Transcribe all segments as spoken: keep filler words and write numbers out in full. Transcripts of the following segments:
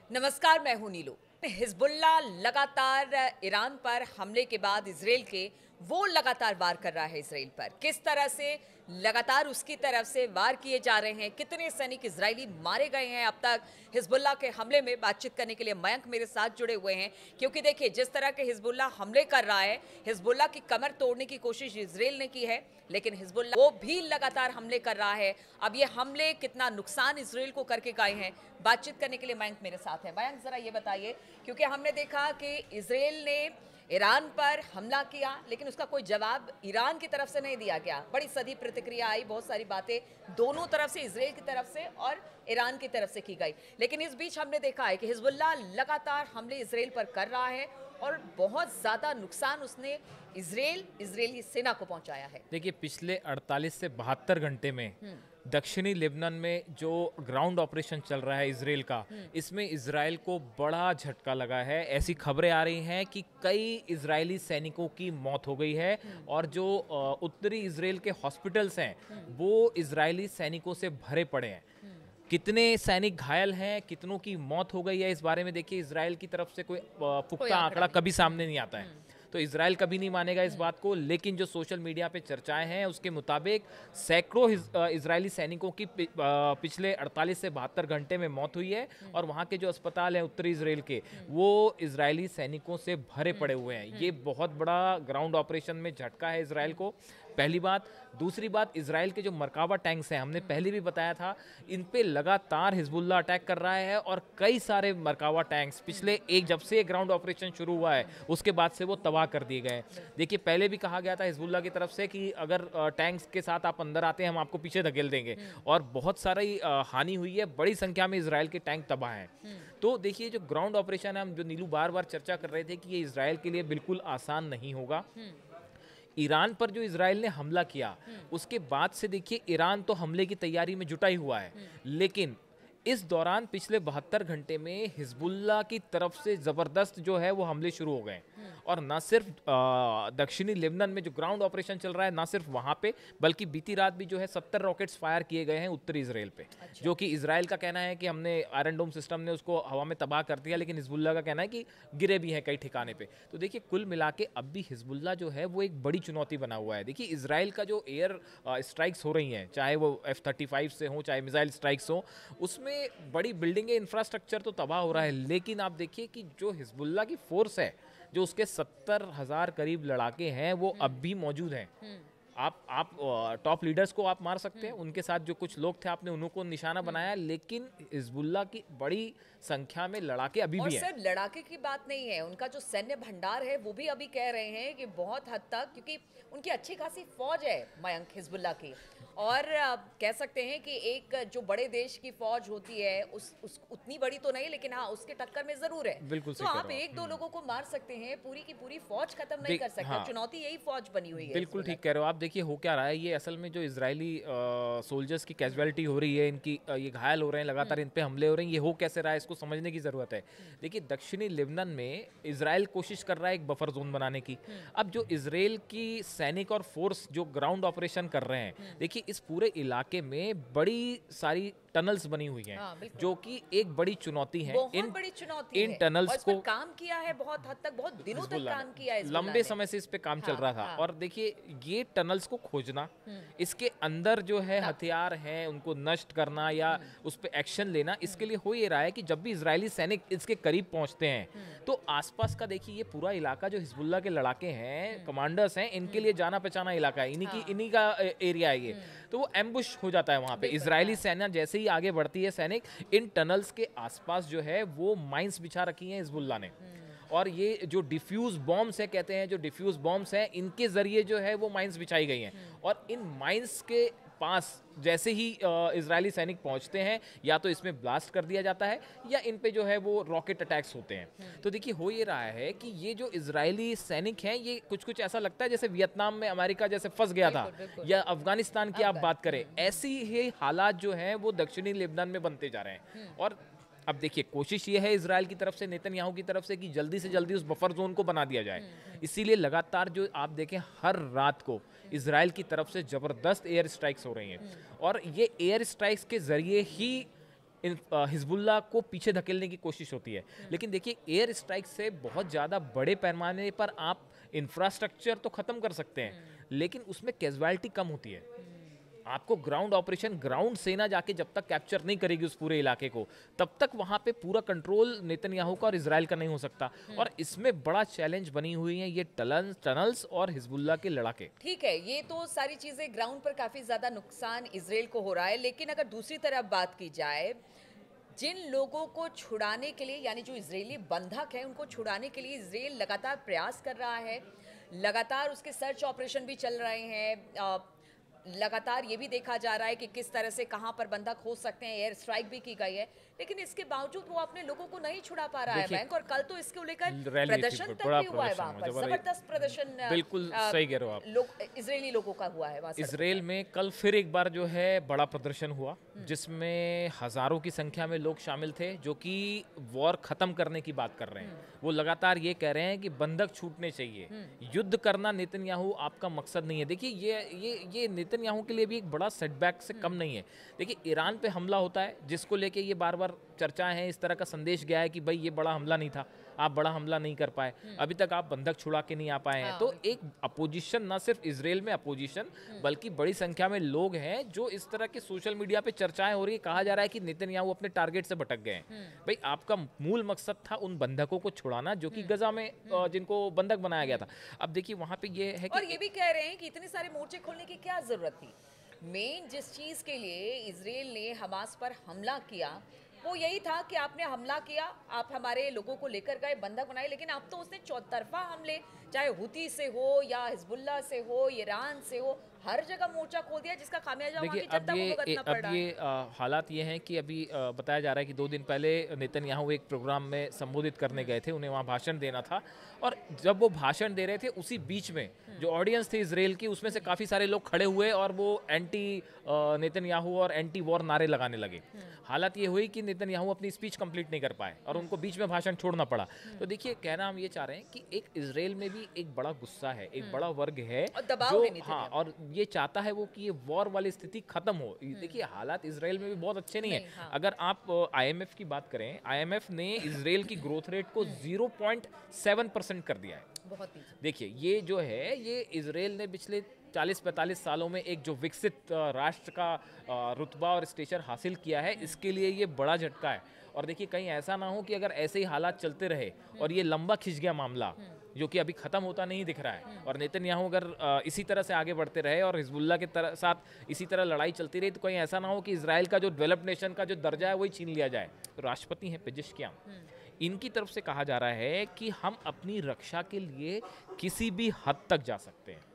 नमस्कार, मैं हूं नीलू। हिजबुल्लाह लगातार ईरान पर हमले के बाद इजराइल के वो लगातार वार कर रहा है इसराइल पर। किस तरह से लगातार उसकी तरफ से वार किए जा रहे हैं, कितने सैनिक इजरायली मारे गए हैं अब तक हिजबुल्लाह के हमले में, बातचीत करने के लिए मयंक मेरे साथ जुड़े हुए हैं। क्योंकि देखिए, जिस तरह के हिजबुल्लाह हमले कर रहा है, हिजबुल्लाह की कमर तोड़ने की कोशिश इजराइल ने की है, लेकिन हिजबुल्लाह वो भी लगातार हमले कर रहा है। अब ये हमले कितना नुकसान इजराइल को करके गए हैं, बातचीत करने के लिए मयंक मेरे साथ है। मयंक, जरा ये बताइए, क्योंकि हमने देखा कि इजराइल ने ईरान पर हमला किया, लेकिन उसका कोई जवाब ईरान की तरफ से नहीं दिया गया। बड़ी सदी प्रतिक्रिया आई, बहुत सारी बातें दोनों तरफ से, इजराइल की तरफ से और ईरान की तरफ से की गई। लेकिन इस बीच हमने देखा है कि हिजबुल्लाह लगातार हमले इजराइल पर कर रहा है और बहुत ज्यादा नुकसान उसने इजराइल इजरायली सेना को पहुंचाया है। देखिए, पिछले अड़तालीस से बहत्तर घंटे में दक्षिणी लेबनान में जो ग्राउंड ऑपरेशन चल रहा है इजराइल का, इसमें इजराइल को बड़ा झटका लगा है। ऐसी खबरें आ रही हैं कि कई इजरायली सैनिकों की मौत हो गई है और जो उत्तरी इजराइल के हॉस्पिटल्स हैं वो इजरायली सैनिकों से भरे पड़े हैं। कितने सैनिक घायल हैं, कितनों की मौत हो गई है, इस बारे में देखिए इजराइल की तरफ से कोई पुख्ता आंकड़ा कभी सामने नहीं आता है। तो इजराइल कभी नहीं मानेगा इस बात को, लेकिन जो सोशल मीडिया पे चर्चाएं हैं उसके मुताबिक सैकड़ों इजरायली सैनिकों की पिछले अड़तालीस से बहत्तर घंटे में मौत हुई है और वहाँ के जो अस्पताल हैं उत्तरी इजराइल के, वो इजरायली सैनिकों से भरे पड़े हुए हैं। ये बहुत बड़ा ग्राउंड ऑपरेशन में झटका है इजराइल को, पहली बात। दूसरी बात, इजराइल के जो मरकावा टैंक्स हैं, हमने पहले भी बताया था, इन पे लगातार हिजबुल्लाह अटैक कर रहा है और कई सारे मरकावा टैंक्स पिछले एक जब से ग्राउंड ऑपरेशन शुरू हुआ है उसके बाद से वो तबाह कर दिए गए। देखिए, पहले भी कहा गया था हिजबुल्लाह की तरफ से कि अगर टैंक्स के साथ आप अंदर आते हैं हम आपको पीछे धकेल देंगे, और बहुत सारी हानि हुई है, बड़ी संख्या में इजराइल के टैंक तबाह हैं। तो देखिए, जो ग्राउंड ऑपरेशन है, हम जो नीलू बार बार चर्चा कर रहे थे कि ये इजराइल के लिए बिल्कुल आसान नहीं होगा। ईरान पर जो इजराइल ने हमला किया उसके बाद से देखिए ईरान तो हमले की तैयारी में जुटा ही हुआ है, लेकिन इस दौरान पिछले बहत्तर घंटे में हिजबुल्लाह की तरफ से ज़बरदस्त जो है वो हमले शुरू हो गए। और ना सिर्फ दक्षिणी लेबनान में जो ग्राउंड ऑपरेशन चल रहा है, ना सिर्फ वहाँ पे, बल्कि बीती रात भी जो है सत्तर रॉकेट्स फायर किए गए हैं उत्तरी इजराइल पे। अच्छा। जो कि इजराइल का कहना है कि हमने आयरन डोम सिस्टम ने उसको हवा में तबाह कर दिया, लेकिन हिजबुल्लाह का कहना है कि गिरे भी हैं कई ठिकाने पे। तो देखिए, कुल मिला के अब भी हिजबुल्लाह जो है वो एक बड़ी चुनौती बना हुआ है। देखिए, इजराइल का जो एयर स्ट्राइक्स हो रही हैं, चाहे वो एफ थर्टी फाइव से हों, चाहे मिसाइल स्ट्राइक्स हों, उसमें बड़ी बिल्डिंगें, इंफ्रास्ट्रक्चर तो तबाह हो रहा है, लेकिन आप देखिए कि जो हिजबुल्लाह की फोर्स है, जो उसके सत्तर हजार करीब लड़ाके हैं, वो अब भी मौजूद हैं। आप आप टॉप लीडर्स को आप मार सकते हैं, उनके साथ जो कुछ लोग थे आपने उनको निशाना बनाया, लेकिन हिजबुल्लाह की बड़ी संख्या में लड़ाके अभी भी हैं। और सिर्फ लड़ाके की बात नहीं है, उनका जो सैन्य भंडार है वो भी अभी कह रहे हैं कि बहुत हद तक, क्योंकि उनकी अच्छी खासी फौज है मयंक हिजबुल्लाह की, और कह सकते हैं कि एक जो बड़े देश की फौज होती है उस, उस उतनी बड़ी तो नहीं, लेकिन हाँ उसके टक्कर में जरूर है। बिल्कुल तो आप एक दो लोगों को मार सकते हैं, पूरी की पूरी फौज खत्म नहीं कर सकते। हाँ। चुनौती यही फौज बनी हुई है। बिल्कुल ठीक कह रहे हो आप। देखिए, हो क्या रहा है, ये असल में जो इजरायली सोल्जर्स की कैजुअलिटी हो रही है, इनकी आ, ये घायल हो रहे हैं, लगातार इन पे हमले हो रहे हैं, ये हो कैसे रहा है इसको समझने की जरूरत है। देखिए, दक्षिणी लेबनान में इजराइल कोशिश कर रहा है एक बफर जोन बनाने की। अब जो इजराइल की सैनिक और फोर्स जो ग्राउंड ऑपरेशन कर रहे हैं, देखिए इस पूरे इलाके में बड़ी सारी टनल्स बनी हुई हैं। हाँ, जो कि एक बड़ी चुनौती है। बहुत इन बड़ी चुनौती इन टनल्स को काम किया है बहुत हद तक, बहुत दिनों तक काम किया है, लंबे समय से इस पे काम हाँ, चल रहा था। हाँ। और देखिए, ये टनल्स को खोजना, इसके अंदर जो है हथियार हैं उनको नष्ट करना या उस पे एक्शन लेना, इसके लिए हो ये रहा है कि जब भी इजरायली सैनिक इसके करीब पहुंचते हैं तो आसपास का देखिए ये पूरा इलाका जो हिजबुल्लाह के लड़ाके हैं, कमांडर्स हैं, इनके लिए जाना पहचाना इलाका है, इन्हीं की इन्हीं का एरिया है ये, तो वो एम्बुश हो जाता है वहाँ पे। इजरायली सेना जैसे ही आगे बढ़ती है, सैनिक इन टनल्स के आसपास जो है वो माइंस बिछा रखी हैं हिजबुल्लाह ने, और ये जो डिफ्यूज बॉम्ब्स है, कहते हैं जो डिफ्यूज बॉम्ब्स हैं, इनके जरिए जो है वो माइंस बिछाई गई हैं। और इन माइंस के पास जैसे ही इजरायली सैनिक पहुंचते हैं, या तो इसमें ब्लास्ट कर दिया जाता है या इन पे जो है वो रॉकेट अटैक्स होते हैं। तो देखिए, हो ये रहा है कि ये जो इजरायली सैनिक हैं, ये कुछ कुछ ऐसा लगता है जैसे वियतनाम में अमेरिका जैसे फंस गया था, या अफगानिस्तान की आप बात करें, ऐसी ही हालात जो हैं वो दक्षिणी लेबनान में बनते जा रहे हैं। और अब देखिए, कोशिश ये है इजराइल की तरफ से, नेतन्याहू की तरफ से, कि जल्दी से जल्दी उस बफर जोन को बना दिया जाए। इसीलिए लगातार जो आप देखें, हर रात को इजराइल की तरफ से जबरदस्त एयर स्ट्राइक्स हो रही हैं, और ये एयर स्ट्राइक्स के जरिए ही इन हिजबुल्लाह को पीछे धकेलने की कोशिश होती है। लेकिन देखिए एयर स्ट्राइक से बहुत ज़्यादा बड़े पैमाने पर आप इंफ्रास्ट्रक्चर तो ख़त्म कर सकते हैं, लेकिन उसमें कैजुअलिटी कम होती है। आपको ग्राउंड ऑपरेशन, ग्राउंड सेना जाके जब तक कैप्चर नहीं करेगी उस पूरे इलाके को, तब तक वहां पे पूरा कंट्रोल नेतन्याहू का और इजराइल का नहीं हो सकता। और इसमें बड़ा चैलेंज बनी हुई है ये टनल्स टनल्स और हिजबुल्लाह के लड़ाके। ठीक है, ये तो सारी चीजें ग्राउंड पर काफी ज्यादा नुकसान इजराइल को हो रहा है, लेकिन अगर दूसरी तरफ बात की जाए, जिन लोगों को छुड़ाने के लिए, यानी जो इजरायली बंधक हैं, उनको छुड़ाने के लिए इजराइल लगातार प्रयास कर रहा है, लगातार उसके सर्च ऑपरेशन भी चल रहे हैं, लगातार ये भी देखा जा रहा है कि किस तरह से कहां पर बंधक हो सकते हैं, एयर स्ट्राइक भी की गई है, लेकिन इसके बावजूद वो अपने लोगों को नहीं छुड़ा पा रहा है बैंक। और कल तो इसको लेकर प्रदर्शन तक भी हुआ है वहां पर, जबरदस्त प्रदर्शन, बिल्कुल सही कह रहे हो आप, लोग इजरायली लोगों का हुआ है वहां। इजराइल में कल फिर एक बार जो है बड़ा प्रदर्शन हुआ, जिसमें हजारों की संख्या में लोग शामिल थे जो कि वॉर खत्म करने की बात कर रहे हैं। वो लगातार ये कह रहे हैं कि बंधक छूटने चाहिए, युद्ध करना नेतन्याहू आपका मकसद नहीं है। देखिए ये ये ये नेतन्याहू के लिए भी एक बड़ा सेटबैक से कम नहीं है। देखिए ईरान पे हमला होता है, जिसको लेके ये बार बार चर्चाएं हैं, इस तरह का संदेश गया है कि भाई ये बड़ा हमला नहीं था, आप बड़ा हमला नहीं कर पाए, अभी तक आप बंधक छुड़ा के नहीं आ पाए हैं। तो एक अपोजिशन, ना सिर्फ इजराइल में अपोजिशन, बल्कि बड़ी संख्या में लोग हैं जो इस तरह के सोशल मीडिया पे चर्चाएं हो रही है, कहा जा रहा है कि नेतन्याहू अपने टारगेट से भटक गए हैं। भाई आपका मूल मकसद था उन बंधकों को छुड़ाना जो कि गजा में जिनको बंधक बनाया गया था। अब देखिए वहां पे ये है कि, और ये भी कह रहे हैं कि इतने सारे मोर्चे खोलने की क्या जरूरत थी। मेन जिस चीज के लिए इजराइल ने हमास पर हमला किया वो यही था कि आपने हमला किया, आप हमारे लोगों को लेकर गए, बंधक बनाए, लेकिन अब तो उसने चौतरफा हमले, चाहे हुती से हो या हिजबुल्लाह से हो, ईरान से हो, हर जगह मोर्चा खोल दिया, जिसका खामियाजा वहां की जनता को भुगतना पड़ रहा है। अब ये आ, हालात ये हैं कि अभी आ, बताया जा रहा है कि दो दिन पहले नेतन्याहू एक प्रोग्राम में संबोधित करने गए थे, उन्हें वहाँ भाषण देना था, और जब वो भाषण दे रहे थे उसी बीच में जो ऑडियंस थी इजराइल की, उसमें से काफ़ी सारे लोग खड़े हुए और वो एंटी नेतन्याहू और एंटी वॉर नारे लगाने लगे। हालत ये हुई कि नेतन्याहू अपनी स्पीच कंप्लीट नहीं कर पाए और उनको बीच में भाषण छोड़ना पड़ा। तो देखिए कहना हम ये चाह रहे हैं कि एक इजराइल में भी एक बड़ा गुस्सा है, एक बड़ा वर्ग है जो, हाँ, और ये चाहता है वो कि ये वॉर वाली स्थिति खत्म हो। देखिए हालात इजराइल में भी बहुत अच्छे नहीं, नहीं है। हाँ। अगर आप आईएमएफ की बात करें, आईएमएफ ने इजराइल की ग्रोथ रेट को ज़ीरो पॉइंट सेवन परसेंट कर दिया है। बहुत देखिए ये जो है, ये इजराइल ने पिछले चालीस पैंतालीस सालों में एक जो विकसित राष्ट्र का रुतबा और स्टेचर हासिल किया है, इसके लिए ये बड़ा झटका है। और देखिए कहीं ऐसा ना हो कि अगर ऐसे ही हालात चलते रहे और ये लंबा खिंच गया मामला, जो कि अभी खत्म होता नहीं दिख रहा है, और नेतन्याहू अगर इसी तरह से आगे बढ़ते रहे और हिजबुल्लाह के तरह साथ इसी तरह लड़ाई चलती रही, तो कहीं ऐसा ना हो कि इजराइल का जो डेवलप्ड नेशन का जो दर्जा है वही छीन लिया जाए। तो राष्ट्रपति हैं पेजेश्कियान, इनकी तरफ से कहा जा रहा है कि हम अपनी रक्षा के लिए किसी भी हद तक जा सकते हैं।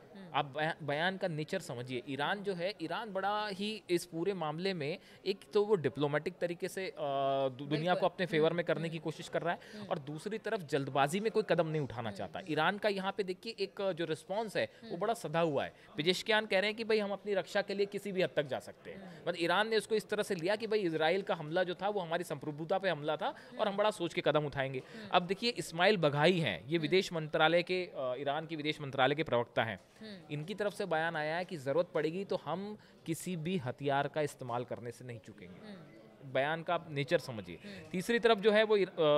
आप बयान का नेचर समझिए। ईरान जो है, ईरान बड़ा ही इस पूरे मामले में, एक तो वो डिप्लोमेटिक तरीके से दुनिया को अपने फेवर में करने की कोशिश कर रहा है, और दूसरी तरफ जल्दबाजी में कोई कदम नहीं उठाना चाहता। ईरान का यहाँ पे देखिए एक जो रिस्पॉन्स है वो बड़ा सधा हुआ है। पेजेश्कियान कह रहे हैं कि भाई हम अपनी रक्षा के लिए किसी भी हद तक जा सकते हैं। मतलब ईरान ने उसको इस तरह से लिया कि भाई इजराइल का हमला जो था वो हमारी संप्रभुता पे हमला था और हम बड़ा सोच के कदम उठाएंगे। अब देखिए इस्माइल बघाई हैं, ये विदेश मंत्रालय के, ईरान की विदेश मंत्रालय के प्रवक्ता हैं, इनकी तरफ से बयान आया है कि जरूरत पड़ेगी तो हम किसी भी हथियार का इस्तेमाल करने से नहीं चूकेंगे। बयान का नेचर समझिए। तीसरी तरफ जो है वो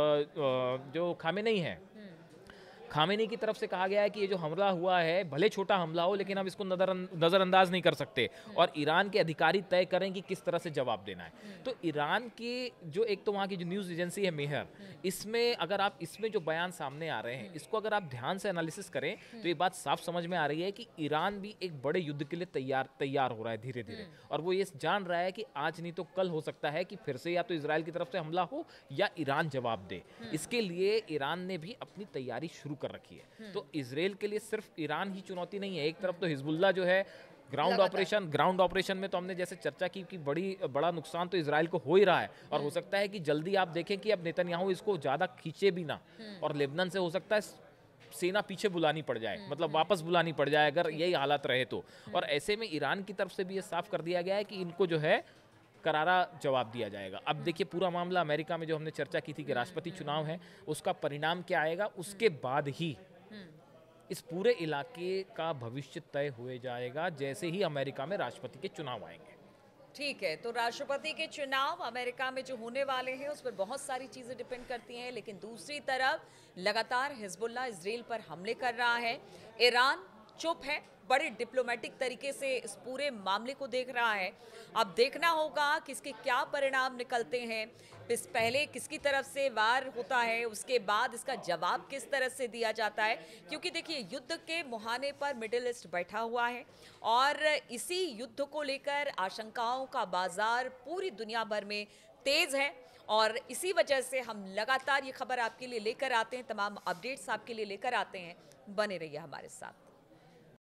जो खामेनेई है, खामेनी की तरफ से कहा गया है कि ये जो हमला हुआ है भले छोटा हमला हो, लेकिन हम इसको नजर नज़रअंदाज नहीं कर सकते, और ईरान के अधिकारी तय करें कि किस तरह से जवाब देना है। तो ईरान की जो एक तो वहाँ की जो न्यूज़ एजेंसी है मेहर, इसमें अगर आप इसमें जो बयान सामने आ रहे हैं इसको अगर आप ध्यान से एनालिसिस करें तो ये बात साफ समझ में आ रही है कि ईरान भी एक बड़े युद्ध के लिए तैयार तैयार हो रहा है धीरे धीरे, और वो ये जान रहा है कि आज नहीं तो कल हो सकता है कि फिर से या तो इजराइल की तरफ से हमला हो या ईरान जवाब दे। इसके लिए ईरान ने भी अपनी तैयारी शुरू कर रखी है। तो इजराइल के लिए सिर्फ ईरान ही चुनौती नहीं है, एक तरफ तो हिजबुल्लाह जो है ग्राउंड ऑपरेशन ग्राउंड ऑपरेशन में तो हमने जैसे चर्चा की कि बड़ी बड़ा नुकसान तो इजराइल को हो ही रहा है, और हो सकता है कि जल्दी आप देखें कि अब नेतन्याहू इसको ज़्यादा खींचे भी ना, और लेबनान से हो सकता है सेना पीछे बुलानी पड़ जाए, मतलब वापस बुलानी पड़ जाए अगर यही हालात रहे तो। और ऐसे में ईरान की तरफ से भी ये साफ कर दिया गया है कि इनको जो है करारा जवाब दिया जाएगा। अब देखिए पूरा मामला अमेरिका में जो हमने चर्चा की थी कि राष्ट्रपति चुनाव है, उसका परिणाम क्या आएगा, उसके बाद ही इस पूरे इलाके का भविष्य तय हो जाएगा, जैसे ही अमेरिका में राष्ट्रपति के चुनाव आएंगे। ठीक है, तो राष्ट्रपति के चुनाव अमेरिका में जो होने वाले हैं उस पर बहुत सारी चीजें डिपेंड करती हैं, लेकिन दूसरी तरफ लगातार हिजबुल्लाह इजराइल पर हमले कर रहा है। ईरान चुप है, बड़े डिप्लोमेटिक तरीके से इस पूरे मामले को देख रहा है। अब देखना होगा कि इसके क्या परिणाम निकलते हैं। इस पहले किसकी तरफ से वार होता है, उसके बाद इसका जवाब किस तरह से दिया जाता है, क्योंकि देखिए युद्ध के मुहाने पर मिडिल ईस्ट बैठा हुआ है और इसी युद्ध को लेकर आशंकाओं का बाजार पूरी दुनिया भर में तेज है। और इसी वजह से हम लगातार ये खबर आपके लिए लेकर आते हैं, तमाम अपडेट्स आपके लिए लेकर आते हैं। बने रहिए हमारे साथ।